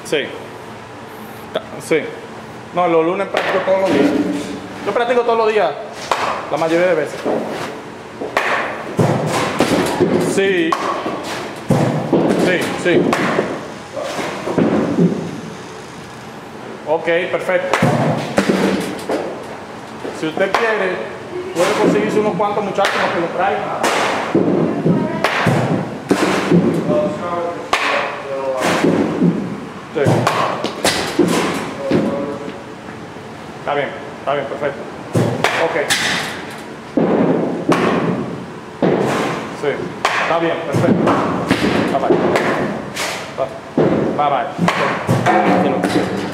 Sí. Sí. No, los lunes practico todos los días. Yo practico todos los días, la mayoría de veces. Sí. Sí, sí. Ok, perfecto. Si usted quiere, puede conseguirse unos cuantos muchachos para que lo traigan. Sí. Está bien, perfecto. Ok. Sí, está bien, perfecto. Bye bye. Bye bye.